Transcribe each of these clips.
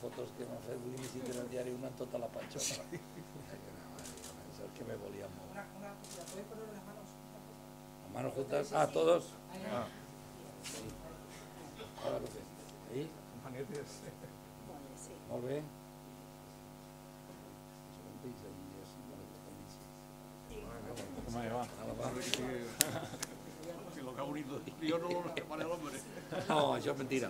fotos que m'han fet l'inici del diari una en tota la patxona. Sí. És el que me volían molt. ¿La puedes poner las manos? ¿Las manos juntas? Ah, ¿todos? Ah. Sí. Ahora lo fem. Ahí? Manetes. Molt bé. ¿Cómo va? Si lo que ha unido yo no lo separa el hombre. No, això és mentira.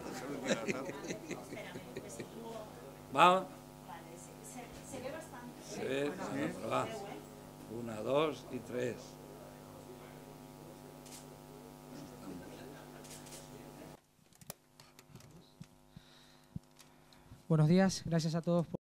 Va. Se ve bastante. Se ve, sí. Va. 1, 2 y 3. Buenos días, gracias a todos por...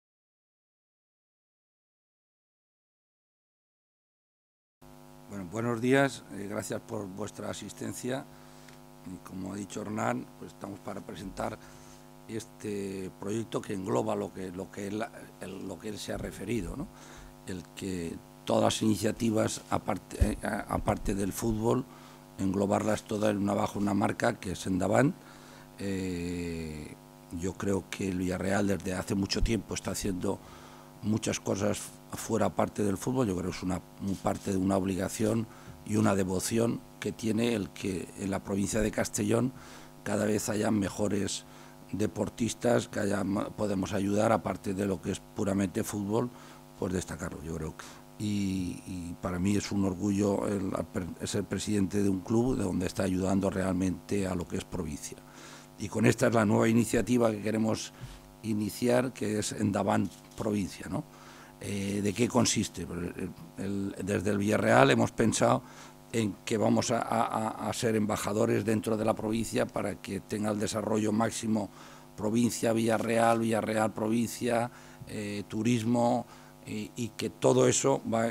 Bueno, buenos días, gracias por vuestra asistencia. Y como ha dicho Hernán, pues estamos para presentar este proyecto que engloba lo que él se ha referido, ¿no? El que todas las iniciativas, aparte del fútbol, englobarlas todas bajo una marca que es Endavant. Yo creo que el Villarreal desde hace mucho tiempo está haciendo muchas cosas fuera parte del fútbol. Yo creo que es parte de una obligación y una devoción que tiene el que en la provincia de Castellón cada vez haya mejores deportistas, que podemos ayudar, aparte de lo que es puramente fútbol, pues destacarlo, yo creo. Y para mí es un orgullo ser presidente de un club de donde está ayudando realmente a lo que es provincia. Y con esta es la nueva iniciativa que queremos iniciar, que es Endavant Provincia, ¿no? ¿De qué consiste? Desde el Villarreal hemos pensado en que vamos a ser embajadores dentro de la provincia para que tenga el desarrollo máximo provincia, Villarreal, Villarreal provincia, turismo, y que todo eso va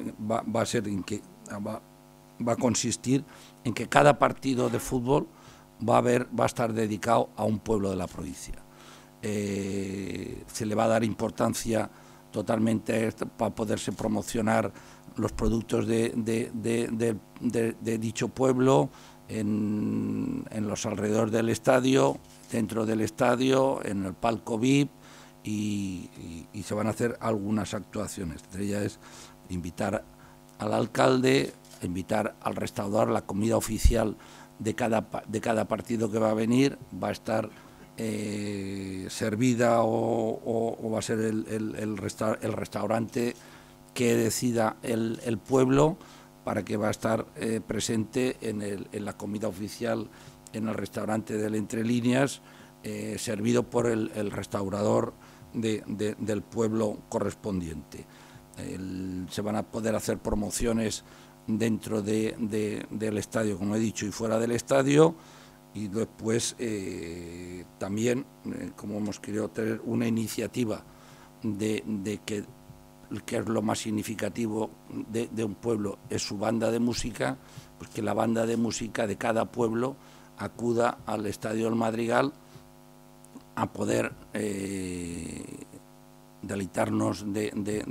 a consistir en que cada partido de fútbol va a estar dedicado a un pueblo de la provincia. Se le va a dar importancia totalmente para poderse promocionar los productos de dicho pueblo en los alrededores del estadio, dentro del estadio, en el palco VIP, y se van a hacer algunas actuaciones. Entre ellas es invitar al alcalde, invitar al restaurador, la comida oficial de cada partido que va a venir va a estar servida o va a ser el restaurante que decida el pueblo, para que va a estar presente en la comida oficial en el restaurante del Entre Líneas, servido por el restaurador del pueblo correspondiente. Se van a poder hacer promociones dentro del estadio, como he dicho, y fuera del estadio, y después también, como hemos querido tener una iniciativa de que es lo más significativo de un pueblo, es su banda de música, pues que la banda de música de cada pueblo acuda al Estadio del Madrigal a poder deleitarnos de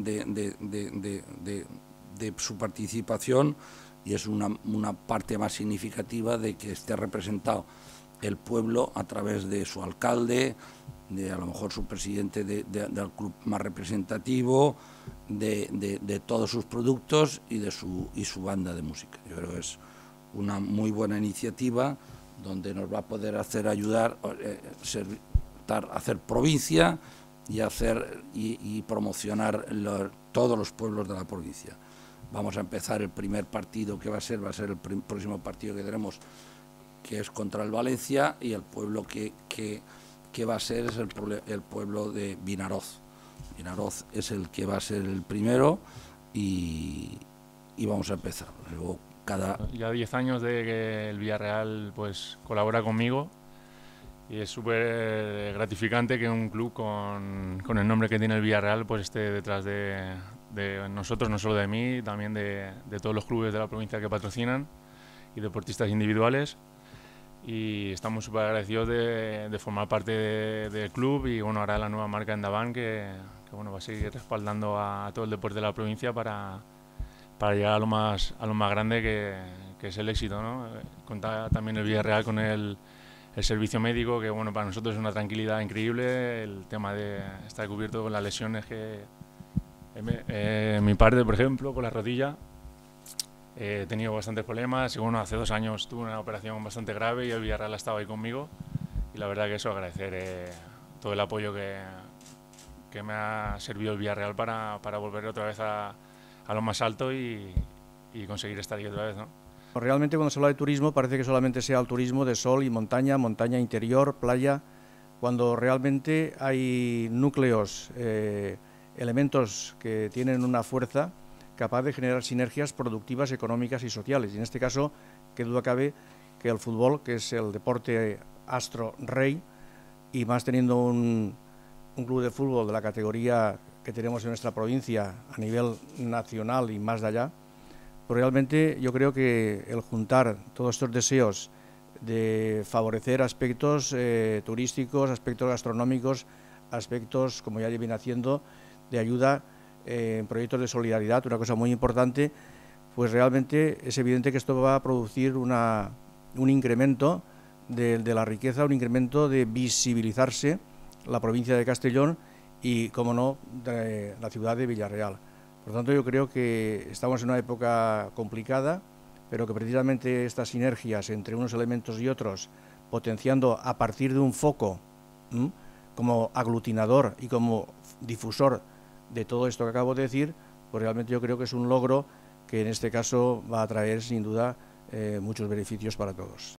su participación, y es una parte más significativa de que esté representado el pueblo a través de su alcalde, de a lo mejor su presidente del club más representativo, de todos sus productos y su banda de música. Yo creo que es una muy buena iniciativa donde nos va a poder ayudar a hacer provincia y promocionar todos los pueblos de la provincia. Vamos a empezar el primer partido que va a ser el próximo partido que tenemos, que es contra el Valencia, y el pueblo que va a ser es el pueblo de Vinaroz. Vinaroz es el que va a ser el primero, y vamos a empezar. Luego Ya 10 años de que el Villarreal pues colabora conmigo, y es súper gratificante que un club con el nombre que tiene el Villarreal pues esté detrás de nosotros, no solo de mí, también de todos los clubes de la provincia que patrocinan y deportistas individuales. Y estamos súper agradecidos de formar parte del club, y bueno, ahora la nueva marca Endavant que bueno, va a seguir respaldando a todo el deporte de la provincia para llegar a lo más grande que es el éxito, ¿no? Cuenta también el Villarreal con el el servicio médico, que bueno, para nosotros es una tranquilidad increíble, el tema de estar cubierto con las lesiones que mi parte, por ejemplo, con la rodilla. He tenido bastantes problemas y bueno, hace 2 años tuve una operación bastante grave y el Villarreal ha estado ahí conmigo y la verdad que eso, agradecer todo el apoyo que me ha servido el Villarreal para volver otra vez a lo más alto y conseguir estar ahí otra vez, ¿no? Realmente cuando se habla de turismo parece que solamente sea el turismo de sol y montaña, montaña interior, playa, cuando realmente hay núcleos, elementos que tienen una fuerza capaz de generar sinergias productivas, económicas y sociales. Y en este caso, qué duda cabe que el fútbol, que es el deporte astro rey, y más teniendo un club de fútbol de la categoría que tenemos en nuestra provincia a nivel nacional y más de allá, pues realmente yo creo que el juntar todos estos deseos de favorecer aspectos turísticos, aspectos gastronómicos, aspectos, como ya viene haciendo, de ayuda en proyectos de solidaridad, una cosa muy importante, pues realmente es evidente que esto va a producir un incremento de la riqueza, un incremento de visibilizarse la provincia de Castellón y, como no, de la ciudad de Villarreal. Por lo tanto, yo creo que estamos en una época complicada, pero que precisamente estas sinergias entre unos elementos y otros, potenciando a partir de un foco como aglutinador y como difusor de todo esto que acabo de decir, pues realmente yo creo que es un logro que en este caso va a traer sin duda muchos beneficios para todos.